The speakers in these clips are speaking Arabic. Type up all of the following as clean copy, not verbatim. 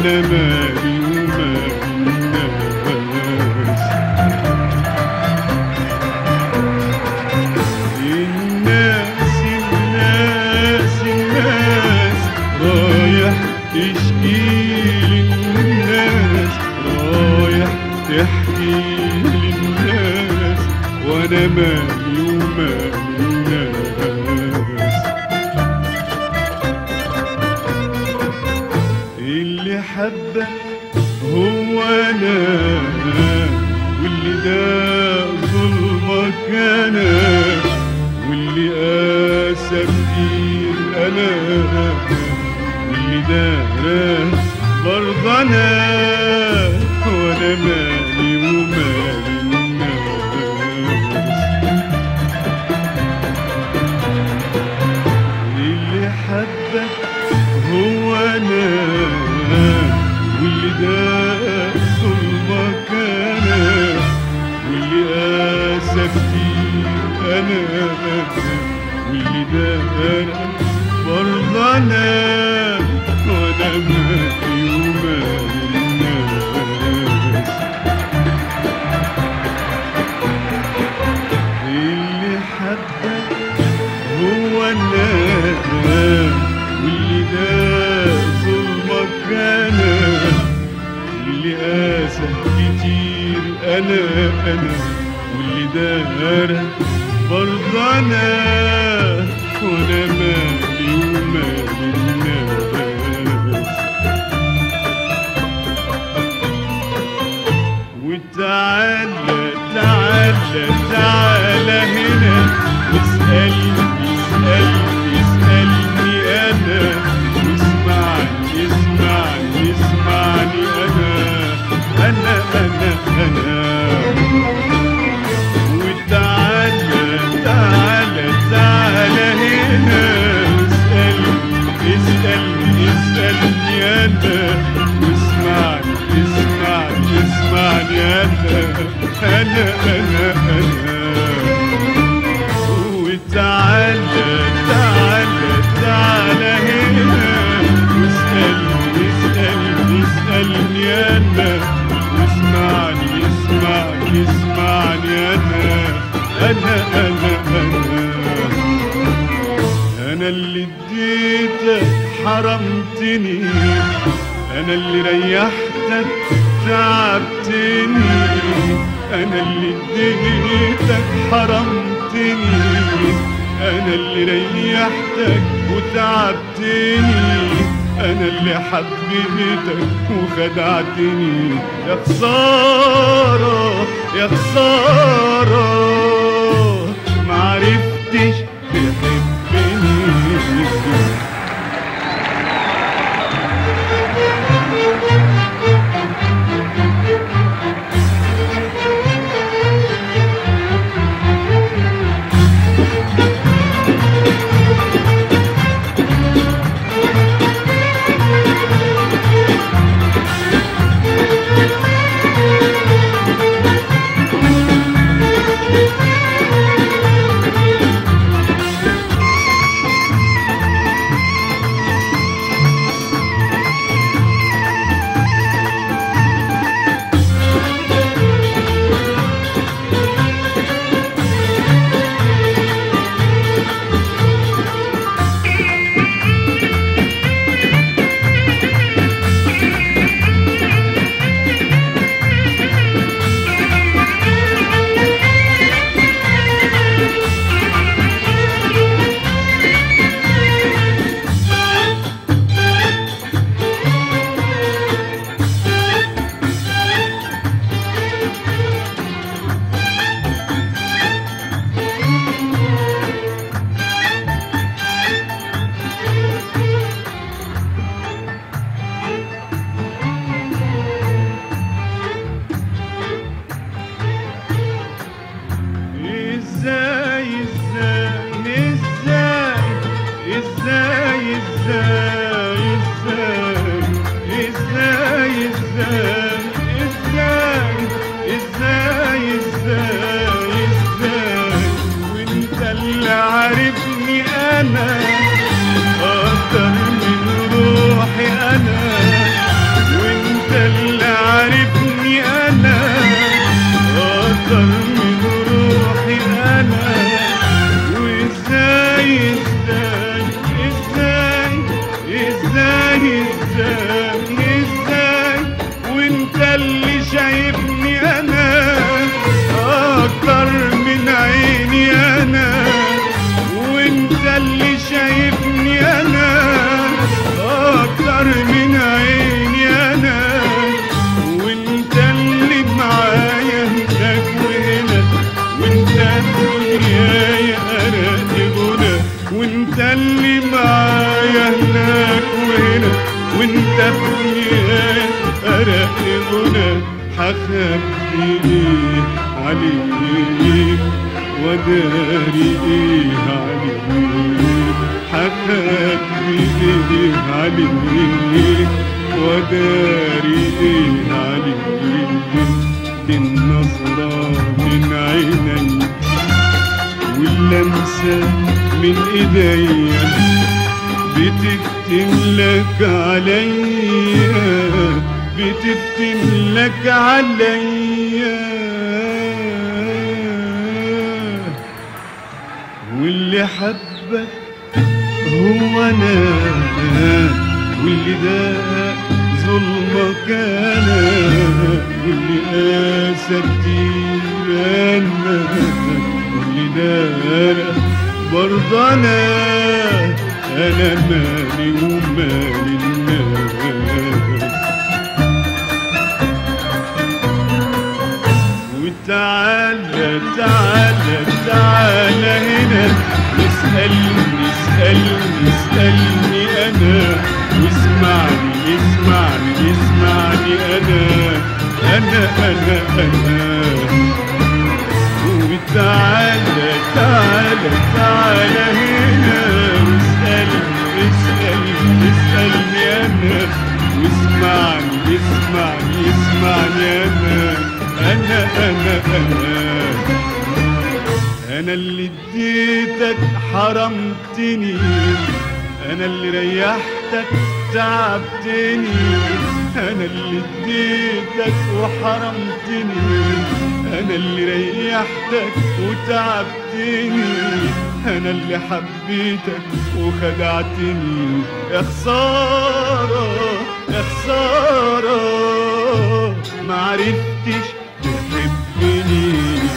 وانا مالي ومال الناس. الناس رايح تشكي للناس، رايح تحكي للناس، وانا مالي ومال الناس. اللي حبك هو انا، واللي ده ظلمك انا، واللي قاسى كتير انا، واللي دار برضه انا، وانا مالي ومال الناس. اللي حبك هو انا، واللي ده ظلمك انا، واللي قاسى كتير انا، واللي دار برضه انا، وانا مالي ومال الناس. اللي حبك هو انا، واللي ده ظلمك انا، واللي قاسى كتير انا، واللي دار برضه انا، وانا مالي ومال الناس. وتعالى تعالى تعالى هنا، اسألني اسألني اسألني انا، واسمعني اسمعني اسمعني انا وتعالى تعالى تعالى هنا، اسألني اسألني اسألني انا، واسمعني اسمعني اسمعني انا وتعالى تعالى تعالى هنا، واسألني اسألني اسألني انا، واسمعني اسمعني اسمعني انا اللي اديتك حرمتني، انا اللي ريحتك تعبتني، انا اللي اديتك حرمتني، انا اللي ريحتك وتعبتني، انا اللي حبيتك وخدعتني. يا خسارة يا خسارة معرفتش تحبني. وانت في نهاية أرق غنى حخبي عليك وداري عليك حخبي عليك وداري عليك بالنظرة من عيني واللمسة من ايديا بتفتن لك عليا بتفتن لك عليا واللي حبك هو انا واللي ده ظلمك انا واللي قاسى كتير انا واللي ده برضه انا مالي ومالي الناس وتعالى تعالى تعالى هنا اسألني اسألني اسألني أنا واسمعني اسمعني اسمعني أنا وتعالى تعالى تعالى هنا واسألني اسألني اسألني أنا واسمعني اسمعني اسمعني أنا اللي اديتك حرمتني أنا اللي ريحتك تعبتني أنا اللي اديتك وحرمتني أنا اللي ريحتك وتعبتني أنا اللي حبيتك وخدعتني يا خسارة يا خسارة معرفتش تحبني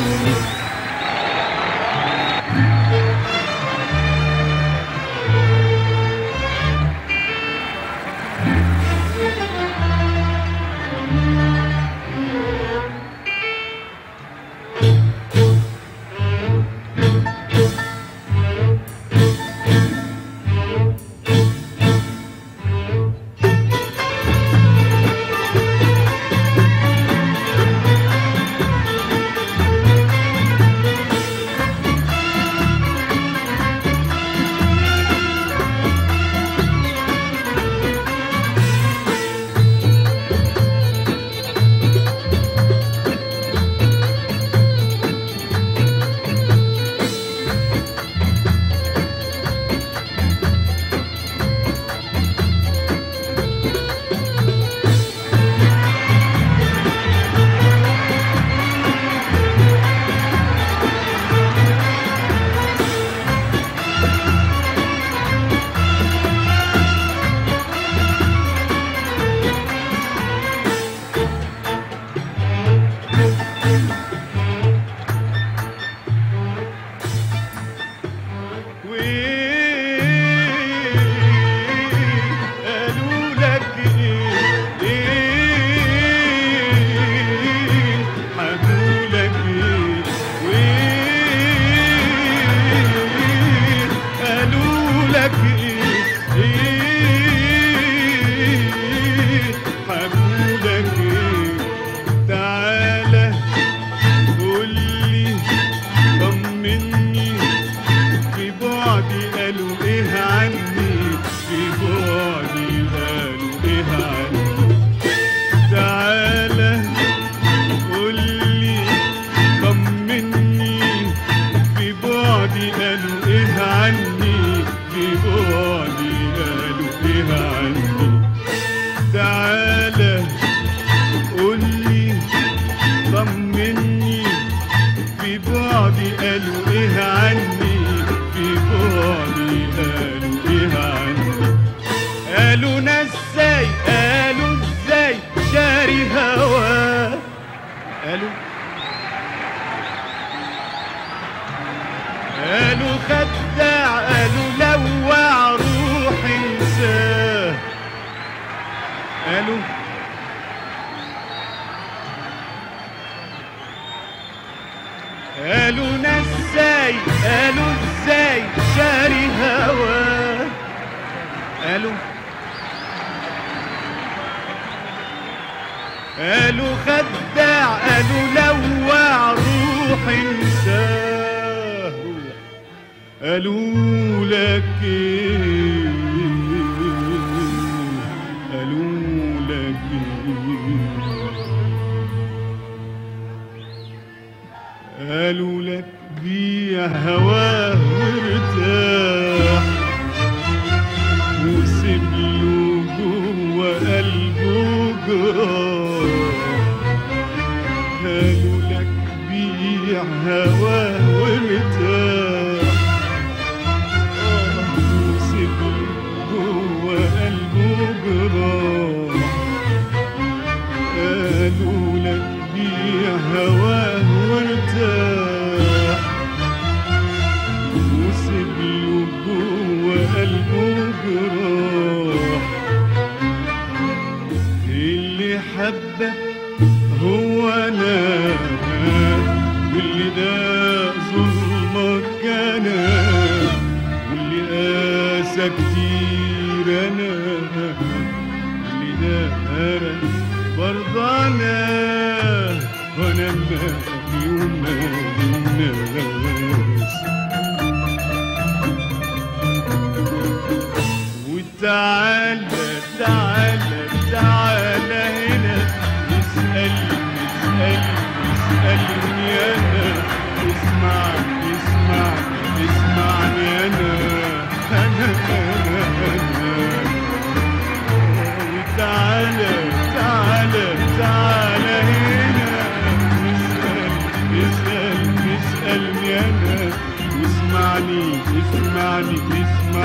قالوا خداع قالوا لوع روحي انساه قالوا نساي قالوا ازاي شاري هواه قالوا خداع قالوا لوع روح انساه روح. قالوا لك ايه قالوا لك ايه قالوا لك بيع هواه وارتاح وسيب له جوه قلبه جراح. قالوا لك بيع هواه وارتاح وسيب له جوه قلبه جراح. قالوا لك بيع هواه وارتاح وسيب له جوه قلبه جراح. اللي حبك هو انا واللي ده ظلمك انا واللي قاسى كتير انا واللي ده انا برضه انا وانا مالي ومالي الناس. وتعالى تعالى تعالى هنا اسألني انا اسمعني انا وتعالى تعالى تعالى هنا اسألني انا واسمعني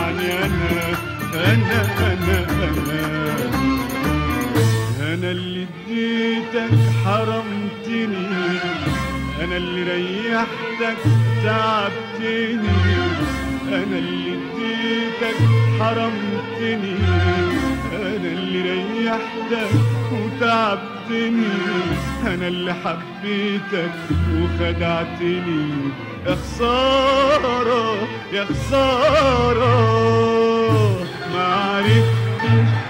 انا اللي اديتك حرمتني انا اللي ريحتك تعبتني انا اللي اديتك حرمتني انا اللي ريحتك وتعبتني انا اللي حبيتك وخدعتني. يا خسارة يا خسارة ما عرفتش